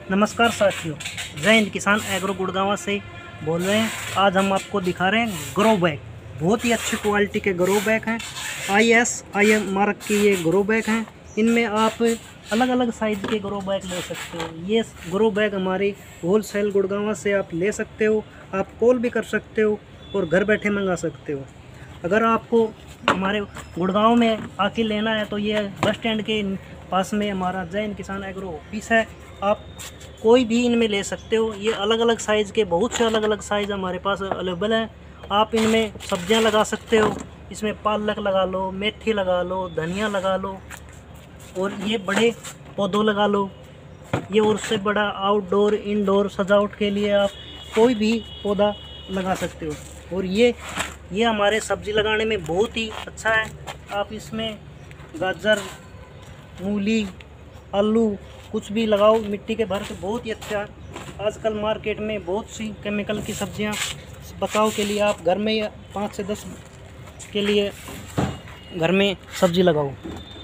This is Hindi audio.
नमस्कार साथियों, जय हिंद। किसान एग्रो गुड़गांव से बोल रहे हैं। आज हम आपको दिखा रहे हैं ग्रो बैग। बहुत ही अच्छी क्वालिटी के ग्रो बैग हैं। ISIM मार्क के ये ग्रो बैग हैं। इनमें आप अलग अलग साइज़ के ग्रो बैग ले सकते हो। ये ग्रो बैग हमारी होलसेल गुड़गांव से आप ले सकते हो। आप कॉल भी कर सकते हो और घर बैठे मंगा सकते हो। अगर आपको हमारे गुड़गांव में आके लेना है तो ये बस स्टैंड के पास में हमारा जय हिंद किसान एग्रो ऑफिस है। आप कोई भी इनमें ले सकते हो। ये अलग अलग साइज़ के बहुत से अलग अलग साइज़ हमारे पास अवेलेबल हैं। आप इनमें सब्जियां लगा सकते हो। इसमें पालक लगा लो, मेथी लगा लो, धनिया लगा लो और ये बड़े पौधों लगा लो। ये और उससे बड़ा आउटडोर इनडोर सजावट के लिए आप कोई भी पौधा लगा सकते हो। और ये हमारे सब्ज़ी लगाने में बहुत ही अच्छा है। आप इसमें गाजर, मूली, आलू कुछ भी लगाओ मिट्टी के भर के, बहुत ही अच्छा है। आजकल मार्केट में बहुत सी केमिकल की सब्जियां बचाव के लिए आप घर में 5 से 10 के लिए घर में सब्जी लगाओ।